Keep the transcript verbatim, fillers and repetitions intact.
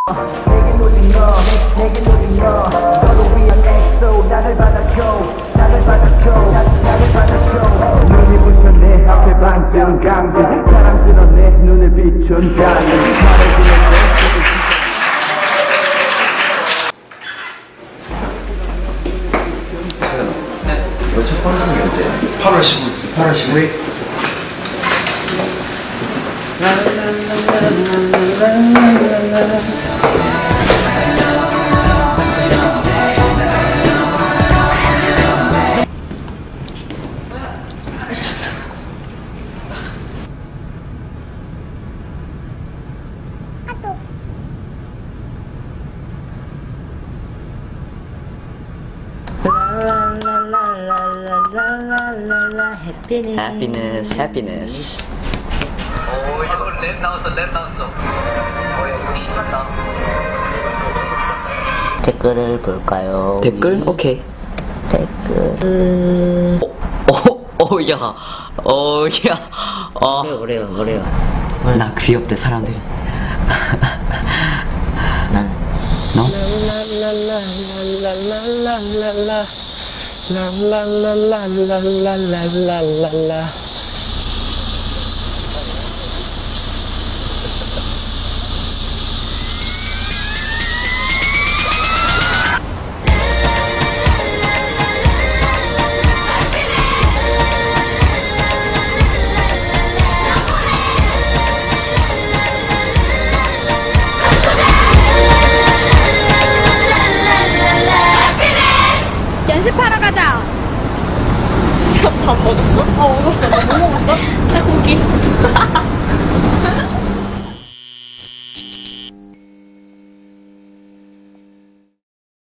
내게 놓인 너, 내게 놓인 너, 너를 위한 엑소 나를 받아줘, 나를 받아줘, 나를 받아줘. 눈이 부셔 내 앞에 반전 강들, 사랑스러 내 눈을 비춘 가는 말해주는 너 첫 방송이 언제? 팔월 십오일. 팔월 십오일? Happiness, happiness. 오 이제 오늘 랩 나왔어 랩 나왔어. 어 이거 신난다. 댓글을 볼까요? 댓글? 오케이. 댓글. 어, 어, 야, 어, 야, 어. 그래요, 그래요. 나 귀엽대 사람들이. 나는 너? 랄랄랄랄랄랄랄라